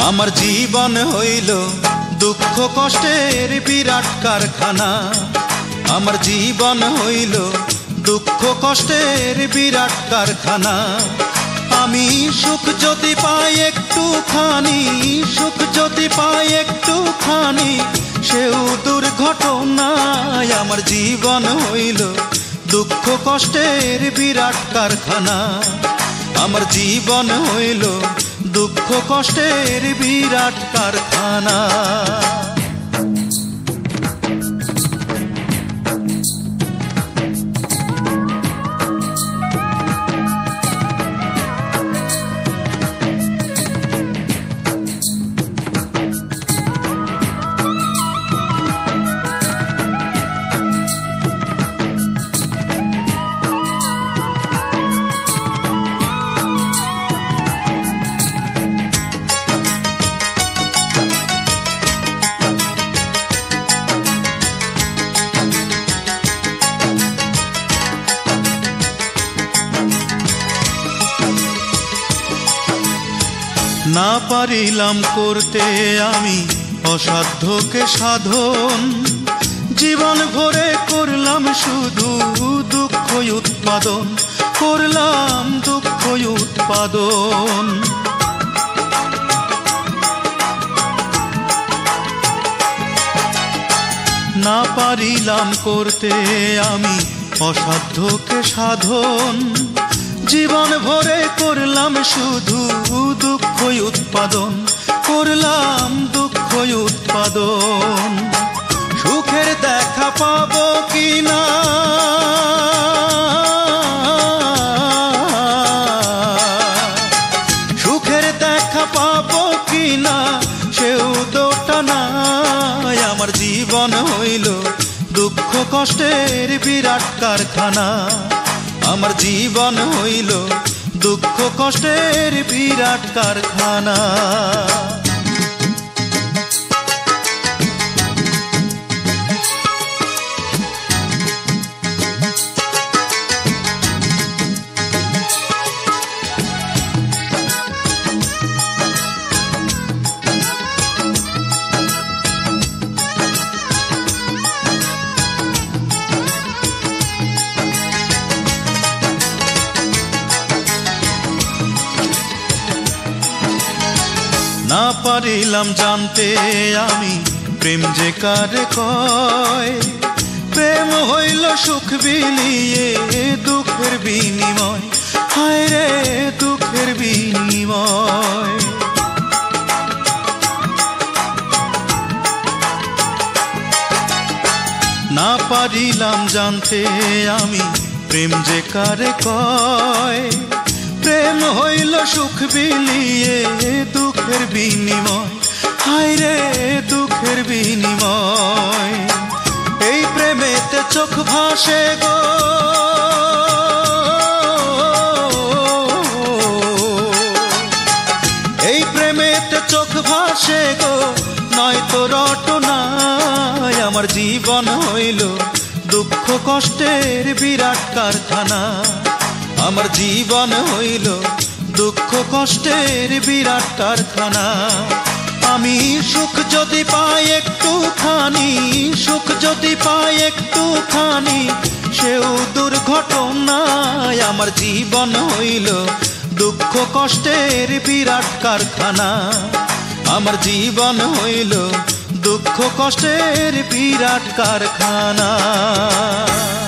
আমার জীবন হইল দুঃখ কষ্টের বিরাট কারখানা। আমার জীবন হইল দুঃখ কষ্টের বিরাট কারখানা। আমি সুখ যদি পাই একটুখানি, সুখ যদি পাই একটুখানি, সেও দুর্ঘটনায়। আমার জীবন হইল দুঃখ কষ্টের বিরাট কারখানা। আমার জীবন হইল দুঃখ কষ্টের বিরাট কারখানা। না পারিলাম করতে আমি অসাধ্যকে সাধন, জীবন ভরে করলাম শুধু দুঃখ উৎপাদন, করলাম দুঃখ উৎপাদন। না পারিলাম করতে আমি অসাধ্যকে সাধন, জীবন ভরে করলাম শুধু দুঃখ উৎপাদন, করলাম দুঃখ উৎপাদন। সুখের দেখা পাবো কিনা, সুখের দেখা পাবো কিনা, সেও দোটা নাই। আমার জীবন হইল দুঃখ কষ্টের বিরাট কারখানা। আমার জীবন হইল দুঃখ কষ্টের বিরাট কারখানা। না পারিলাম জানতে আমি প্রেম যে কারে কয়, প্রেম হইল সুখ বিলিয়ে দুঃখের বিনিময়, হায় রে দুঃখের বিনিময়। না পারিলাম জানতে আমি প্রেম যে কারে কয়, প্রেম হইল সুখ বিলিয়ে দুঃখের বিনিময়, হায় রে দুঃখের বিনিময়। এই প্রেমেতে চোখ ভাসে গো, এই প্রেমেতে চোখ ভাসে গো, নয়তো রটনায়। আমার জীবন হইল দুঃখ কষ্টের বিরাট কারখানা। আমার জীবন হইল দুঃখ কষ্টের বিরাট কারখানা। আমি সুখ যদি পাই একটুখানি, সুখ যদি পাই একটুখানি, সেও দুর্ঘটনায়। আমার জীবন হইল দুঃখ কষ্টের বিরাট কারখানা। আমার জীবন হইল দুঃখ কষ্টের বিরাট কারখানা।